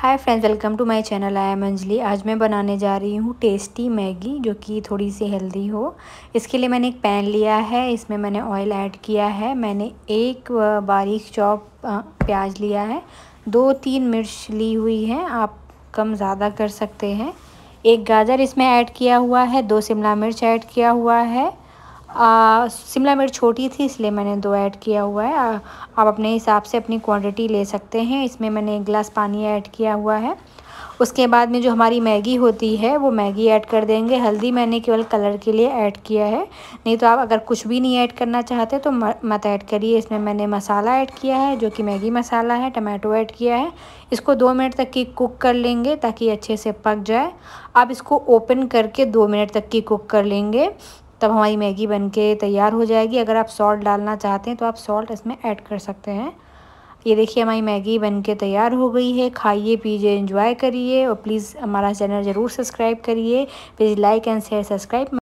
Hi friends, welcome to my channel. I am Anjali. आज मैं बनाने जा रही हूँ टेस्टी मैगी जो कि थोड़ी सी हेल्दी हो। इसके लिए मैंने एक पैन लिया है, इसमें मैंने ऑयल ऐड किया है। मैंने एक बारीक चॉप प्याज लिया है, 2-3 मिर्च ली हुई है, आप कम ज़्यादा कर सकते हैं। एक गाजर इसमें ऐड किया हुआ है, 2 शिमला मिर्च ऐड किया हुआ है। शिमला मिर्च छोटी थी इसलिए मैंने 2 ऐड किया हुआ है। आप अपने हिसाब से अपनी क्वांटिटी ले सकते हैं। इसमें मैंने 1 गिलास पानी ऐड किया हुआ है। उसके बाद में जो हमारी मैगी होती है वो मैगी ऐड कर देंगे। हल्दी मैंने केवल कलर के लिए ऐड किया है, नहीं तो आप अगर कुछ भी नहीं ऐड करना चाहते तो मत ऐड करिए। इसमें मैंने मसाला ऐड किया है जो कि मैगी मसाला है, टमाटो ऐड किया है। इसको 2 मिनट तक की कुक कर लेंगे ताकि अच्छे से पक जाए। आप इसको ओपन करके 2 मिनट तक की कुक कर लेंगे, तब हमारी मैगी बनके तैयार हो जाएगी। अगर आप सॉल्ट डालना चाहते हैं तो आप सॉल्ट इसमें ऐड कर सकते हैं। ये देखिए हमारी मैगी बनके तैयार हो गई है। खाइए, पीजिए, एंजॉय करिए और प्लीज़ हमारा चैनल ज़रूर सब्सक्राइब करिए। Please like and share, subscribe.